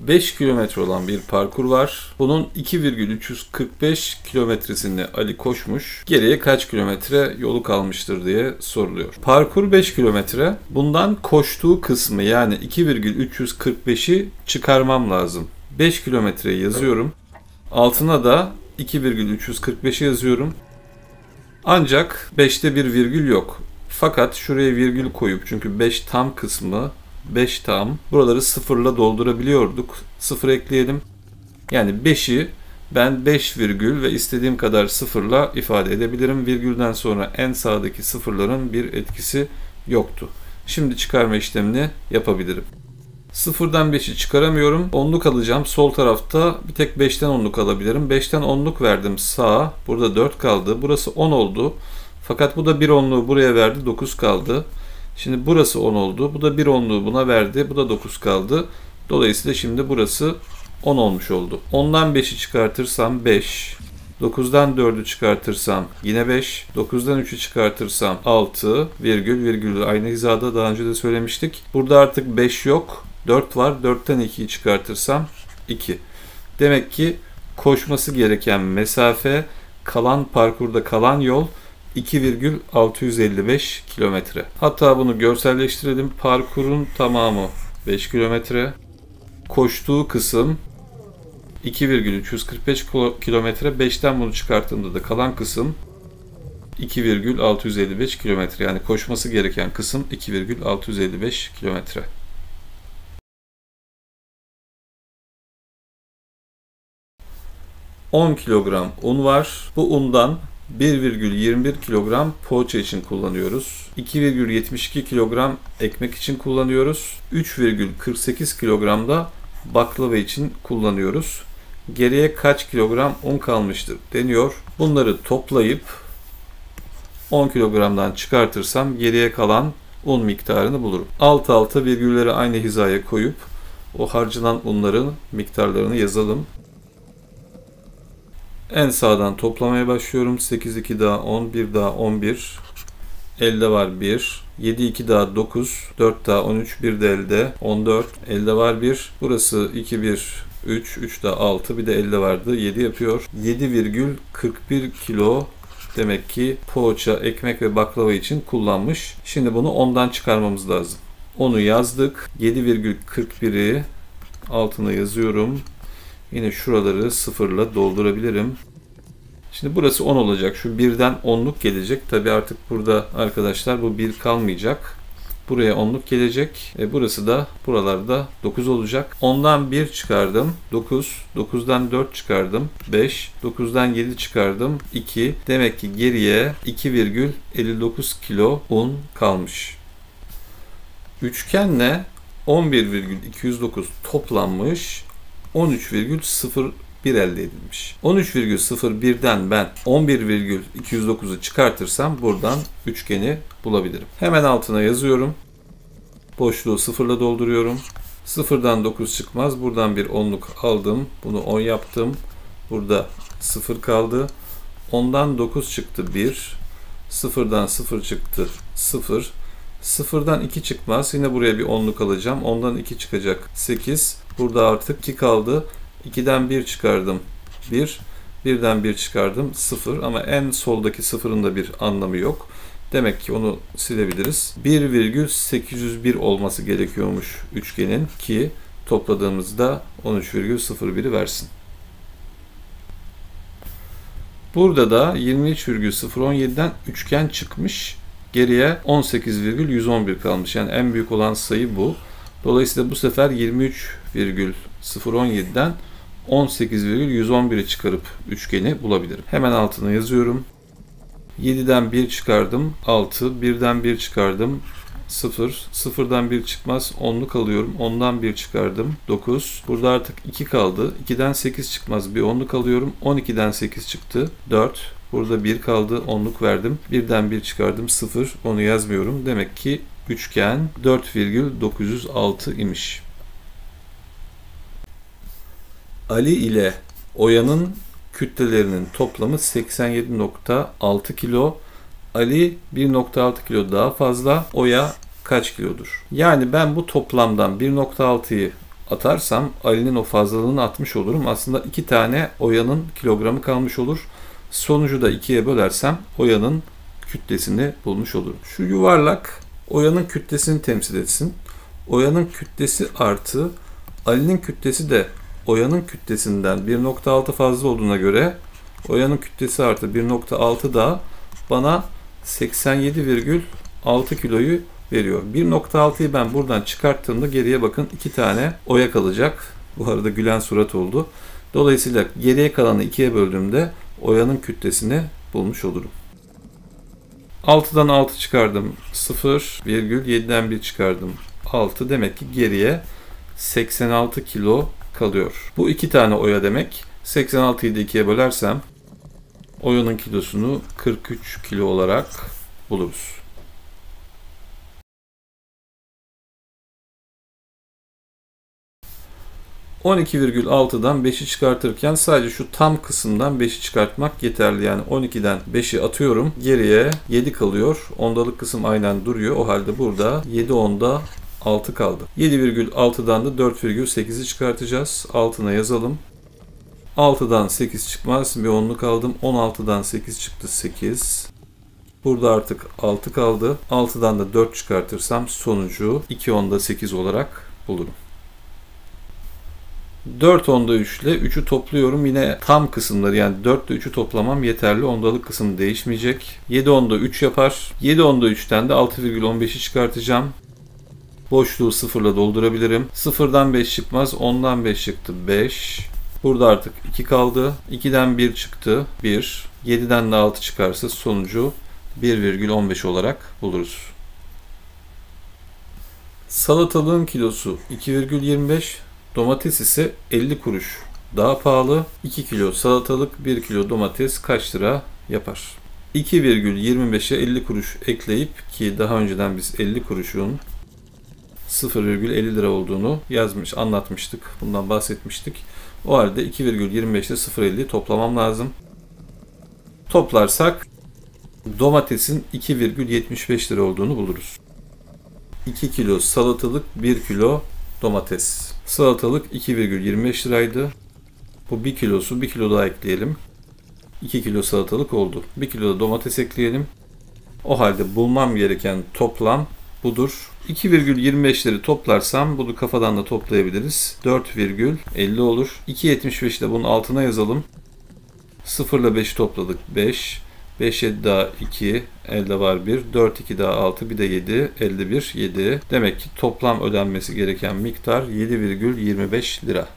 5 kilometre olan bir parkur var. Bunun 2,345 kilometresini Ali koşmuş. Geriye kaç kilometre yolu kalmıştır diye soruluyor. Parkur 5 kilometre. Bundan koştuğu kısmı yani 2,345'i çıkarmam lazım. 5 kilometreyi yazıyorum. Altına da 2,345'i yazıyorum. Ancak 5'te bir virgül yok. Fakat şuraya virgül koyup çünkü 5 tam kısmı 5 tam. Buraları sıfırla doldurabiliyorduk. Sıfır ekleyelim. Yani 5'i ben 5 virgül ve istediğim kadar sıfırla ifade edebilirim. Virgülden sonra en sağdaki sıfırların bir etkisi yoktu. Şimdi çıkarma işlemini yapabilirim. Sıfırdan 5'i çıkaramıyorum. Onluk alacağım. Sol tarafta bir tek 5'ten onluk alabilirim. 5'ten onluk verdim sağa. Burada 4 kaldı. Burası 10 oldu. Fakat bu da bir onluğu buraya verdi. 9 kaldı. Şimdi burası 10 oldu. Bu da bir onluğu buna verdi. Bu da 9 kaldı. Dolayısıyla şimdi burası 10 olmuş oldu. 10'dan 5'i çıkartırsam 5. 9'dan 4'ü çıkartırsam yine 5. 9'dan 3'ü çıkartırsam 6. Virgül aynı hizada daha önce de söylemiştik. Burada artık 5 yok. 4 var. 4'ten 2'yi çıkartırsam 2. Demek ki koşması gereken mesafe, kalan parkurda kalan yol 2,655 kilometre. Hatta bunu görselleştirelim. Parkurun tamamı 5 kilometre. Koştuğu kısım 2,345 kilometre. 5'ten bunu çıkarttığımda da kalan kısım 2,655 kilometre. Yani koşması gereken kısım 2,655 kilometre. 10 kilogram un var. Bu undan 1,21 kilogram poğaça için kullanıyoruz. 2,72 kilogram ekmek için kullanıyoruz. 3,48 kilogram da baklava için kullanıyoruz. Geriye kaç kilogram un kalmıştır deniyor. Bunları toplayıp 10 kilogramdan çıkartırsam geriye kalan un miktarını bulurum. Alt alta virgülleri aynı hizaya koyup o harcanan unların miktarlarını yazalım. En sağdan toplamaya başlıyorum. 8, 2 daha 10, 1 daha 11. Elde var 1. 7, 2 daha 9. 4 daha 13. 1 de elde. 14. Elde var 1. Burası 2, 1, 3. 3 daha 6. Bir de elde vardı. 7 yapıyor. 7,41 kilo demek ki poğaça, ekmek ve baklava için kullanmış. Şimdi bunu 10'dan çıkarmamız lazım. Onu yazdık. 7,41'i altına yazıyorum. Yine şuraları sıfırla doldurabilirim. Şimdi burası 10 olacak. Şu 1'den 10'luk gelecek. Tabi artık burada arkadaşlar bu 1 kalmayacak. Buraya 10'luk gelecek. Burası da buralarda 9 olacak. 10'dan 1 çıkardım. 9. 9'dan 4 çıkardım. 5. 9'dan 7 çıkardım. 2. Demek ki geriye 2,59 kilo un kalmış. Üçgenle 11,209 toplanmış. 13,01 elde edilmiş. 13,01'den ben 11,209'u çıkartırsam buradan üçgeni bulabilirim. Hemen altına yazıyorum. Boşluğu sıfırla dolduruyorum. Sıfırdan 9 çıkmaz. Buradan bir onluk aldım. Bunu 10 yaptım. Burada 0 kaldı. 10'dan 9 çıktı 1. Sıfırdan 0 çıktı 0. Sıfırdan 2 çıkmaz. Yine buraya bir onluk alacağım. 10'dan 2 çıkacak 8. Burada artık 2 kaldı. 2'den 1 çıkardım 1. 1'den 1 çıkardım 0. Ama en soldaki sıfırın da bir anlamı yok. Demek ki onu silebiliriz. 1,801 olması gerekiyormuş üçgenin ki topladığımızda 13,01'i versin. Burada da 23,017'den üçgen çıkmış. Geriye 18,111 kalmış. Yani en büyük olan sayı bu. Dolayısıyla bu sefer 23,017'den 18,111'i çıkarıp üçgeni bulabilirim. Hemen altına yazıyorum. 7'den 1 çıkardım 6. 1'den 1 çıkardım 0. 0'dan 1 çıkmaz. 10'luk alıyorum. 10'dan 1 çıkardım 9. Burada artık 2 kaldı. 2'den 8 çıkmaz. Bir 10'luk alıyorum. 12'den 8 çıktı 4. Burada 1 kaldı. 10'luk verdim. 1'den 1 çıkardım 0. Onu yazmıyorum. Demek ki üçgen 4,906 imiş. Ali ile Oya'nın kütlelerinin toplamı 87,6 kilo. Ali 1,6 kilo daha fazla. Oya kaç kilodur? Yani ben bu toplamdan 1,6'yı atarsam Ali'nin o fazlalığını atmış olurum. Aslında 2 tane Oya'nın kilogramı kalmış olur. Sonucu da 2'ye bölersem Oya'nın kütlesini bulmuş olurum. Şu yuvarlak Oya'nın kütlesini temsil etsin. Oya'nın kütlesi artı Ali'nin kütlesi de Oya'nın kütlesinden 1.6 fazla olduğuna göre Oya'nın kütlesi artı 1.6 da bana 87,6 kiloyu veriyor. 1.6'yı ben buradan çıkarttığımda geriye bakın 2 tane Oya kalacak. Bu arada gülen surat oldu. Dolayısıyla geriye kalanı 2'ye böldüğümde Oya'nın kütlesini bulmuş olurum. 6'dan 6 çıkardım 0, 7'den 1 çıkardım 6. Demek ki geriye 86 kilo kalıyor. Bu 2 tane Oya demek. 86'yı da 2'ye bölersem Oya'nın kilosunu 43 kilo olarak buluruz. 12,6'dan 5'i çıkartırken sadece şu tam kısımdan 5'i çıkartmak yeterli. Yani 12'den 5'i atıyorum. Geriye 7 kalıyor. Ondalık kısım aynen duruyor. O halde burada 7 onda 6 kaldı. 7,6'dan da 4,8'i çıkartacağız. Altına yazalım. 6'dan 8 çıkmaz. Bir onluk aldım. 16'dan 8 çıktı 8. Burada artık 6 kaldı. 6'dan da 4 çıkartırsam sonucu 2 onda 8 olarak bulurum. 4 onda 3 ile 3'ü topluyorum. Yine tam kısımları yani 4 ile 3'ü toplamam yeterli. Ondalık kısım değişmeyecek. 7 onda 3 yapar. 7 onda 3'ten de 6,15'i çıkartacağım. Boşluğu 0 ile doldurabilirim. 0'dan 5 çıkmaz. 10'dan 5 çıktı 5. Burada artık 2 kaldı. 2'den 1 çıktı 1. 7'den de 6 çıkarsa sonucu 1,15 olarak buluruz. Salatalığın kilosu 2,25. Domates ise 50 kuruş daha pahalı. 2 kilo salatalık, 1 kilo domates kaç lira yapar? 2,25'e 50 kuruş ekleyip ki daha önceden biz 50 kuruşun 0,50 lira olduğunu anlatmıştık. Bundan bahsetmiştik. O halde 2,25 ile 0,50 toplamam lazım. Toplarsak domatesin 2,75 lira olduğunu buluruz. 2 kilo salatalık, 1 kilo domates. Salatalık 2,25 liraydı. Bu 1 kilosu. 1 kilo daha ekleyelim. 2 kilo salatalık oldu. 1 kilo da domates ekleyelim. O halde bulmam gereken toplam budur. 2,25'leri toplarsam bunu kafadan da toplayabiliriz. 4,50 olur. 2,75'i de bunun altına yazalım. 0 ile 5'i topladık. 5. 5 7 daha 2, elde var 1, 4 2 daha 6, bir de 7, elde 1, 7. Demek ki toplam ödenmesi gereken miktar 7,25 lira.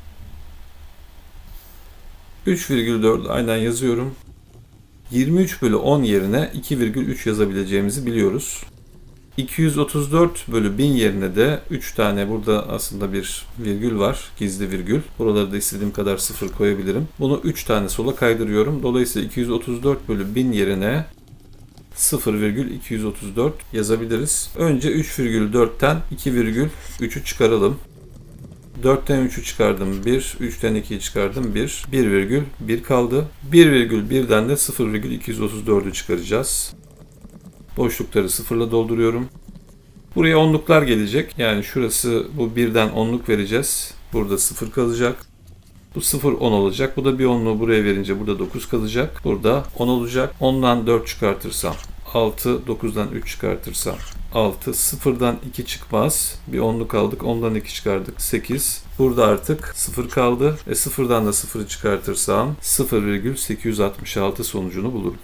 3,4 aynen yazıyorum. 23 bölü 10 yerine 2,3 yazabileceğimizi biliyoruz. 234 bölü 1000 yerine de 3 tane burada aslında bir virgül var. Gizli virgül. Buraları da istediğim kadar sıfır koyabilirim. Bunu 3 tane sola kaydırıyorum. Dolayısıyla 234 bölü 1000 yerine 0,234 yazabiliriz. Önce 3,4'ten 2,3'ü çıkaralım. 4'ten 3'ü çıkardım 1, 3'ten 2'yi çıkardım 1, 1,1 kaldı. 1,1'den de 0,234'ü çıkaracağız. Boşlukları sıfırla dolduruyorum. Buraya onluklar gelecek. Yani şurası bu 1'den onluk vereceğiz. Burada 0 kalacak. Bu 0 10 olacak. Bu da bir onluğu buraya verince burada 9 kalacak. Burada 10 olacak. 10'dan 4 çıkartırsam 6, 9'dan 3 çıkartırsam 6, 0'dan 2 çıkmaz. Bir onluk aldık. 10'dan 2 çıkardık. 8. Burada artık 0 kaldı. 0'dan da 0'ı çıkartırsam 0,866 sonucunu bulurum.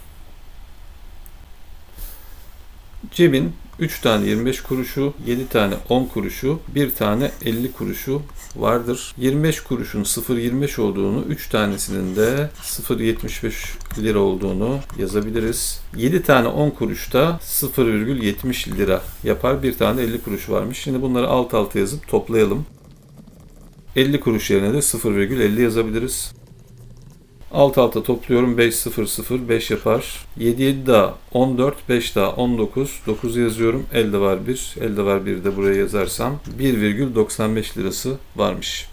Cebin 3 tane 25 kuruşu, 7 tane 10 kuruşu, 1 tane 50 kuruşu vardır. 25 kuruşun 0,25 olduğunu, 3 tanesinin de 0,75 lira olduğunu yazabiliriz. 7 tane 10 kuruş da 0,70 lira yapar. 1 tane 50 kuruş varmış. Şimdi bunları alt alta yazıp toplayalım. 50 kuruş yerine de 0,50 yazabiliriz. Alt alta topluyorum. 5 0 0 5 yapar. 7 7 daha 14, 5 daha 19. 9 yazıyorum. Elde var 1. Elde var 1 de buraya yazarsam 1,95 lirası varmış.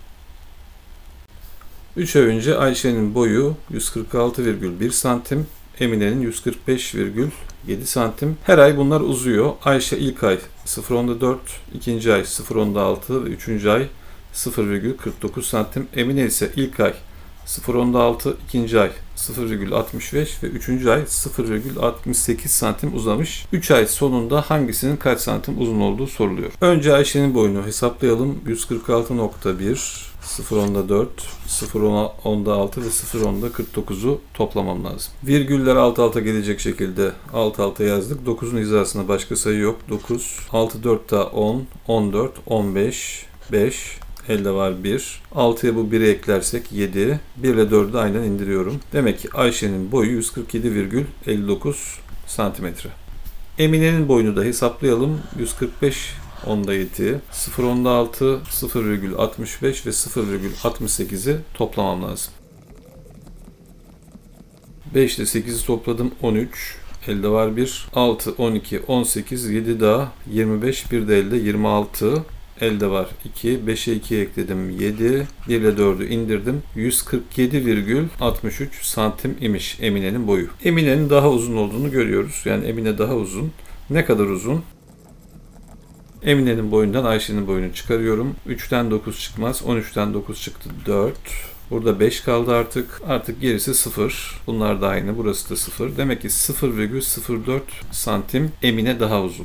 3 ay önce Ayşe'nin boyu 146,1 santim. Emine'nin 145,7 santim. Her ay bunlar uzuyor. Ayşe ilk ay 0,4, ikinci ay 0,6 ve üçüncü ay 0,49 santim. Emine ise ilk ay 0,6, ikinci ay 0,65 ve üçüncü ay 0,68 santim uzamış. 3 ay sonunda hangisinin kaç santim uzun olduğu soruluyor. Önce Ayşe'nin boyunu hesaplayalım. 146,1, 0,4, 0,6 ve 0,49'u toplamam lazım. Virgüller alt alta gelecek şekilde alt alta yazdık. 9'un hizasında başka sayı yok. 9, 6, 4 daha 10, 14, 15, 5, elde var 1. 6'ya bu 1'i eklersek 7. 1 ile 4'ü aynen indiriyorum. Demek ki Ayşe'nin boyu 147,59 santimetre. Emine'nin boyunu da hesaplayalım. 145 onda 7, 0,6, 0,65 ve 0,68'i toplamam lazım. 5 ile 8'i topladım. 13. Elde var 1. 6, 12, 18, 7 daha 25. Bir de elde 26. Elde var 2. 5'e 2 ekledim 7. 1 ile 4'ü indirdim. 147,63 santim imiş Emine'nin boyu. Emine'nin daha uzun olduğunu görüyoruz. Yani Emine daha uzun. Ne kadar uzun? Emine'nin boyundan Ayşe'nin boyunu çıkarıyorum. 3'ten 9 çıkmaz. 13'ten 9 çıktı 4. Burada 5 kaldı artık. Artık gerisi 0. Bunlar da aynı. Burası da 0. Demek ki 0,04 santim Emine daha uzun.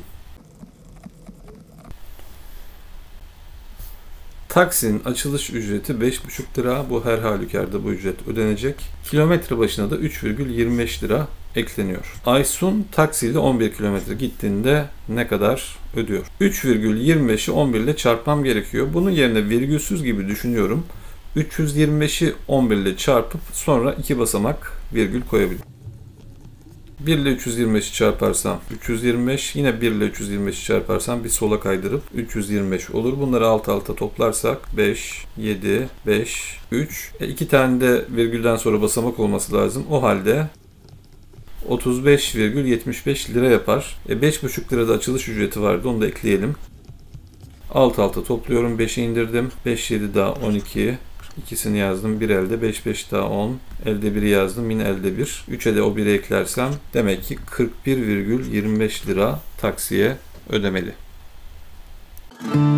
Taksinin açılış ücreti 5,5 lira. Bu her halükarda bu ücret ödenecek. Kilometre başına da 3,25 lira ekleniyor. Aysun taksiyle 11 kilometre gittiğinde ne kadar ödüyor? 3,25'i 11 ile çarpmam gerekiyor. Bunun yerine virgülsüz gibi düşünüyorum. 325'i 11 ile çarpıp sonra 2 basamak virgül koyabilirim. 1 ile 325'i çarparsam 325, yine 1 ile 325'i çarparsam bir sola kaydırıp 325 olur. Bunları alt alta toplarsak 5, 7, 5, 3. 2 tane de virgülden sonra basamak olması lazım. O halde 35,75 lira yapar. 5,5 lirada açılış ücreti vardı. Onu da ekleyelim. Alt alta topluyorum. 5'i indirdim. 5, 7 daha 12. İkisini yazdım. Bir elde 5, 5 daha 10. Elde 1'i yazdım. Yine elde 1. 3'e de o 1'i eklersem demek ki 41,25 lira taksiye ödemeli.